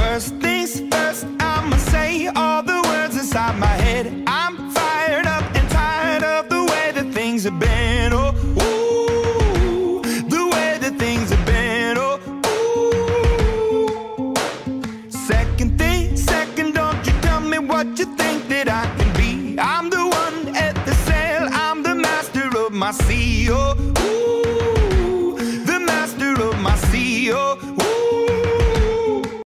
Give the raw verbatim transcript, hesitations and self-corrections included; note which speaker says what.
Speaker 1: First things first, I'ma say all the words inside my head. I'm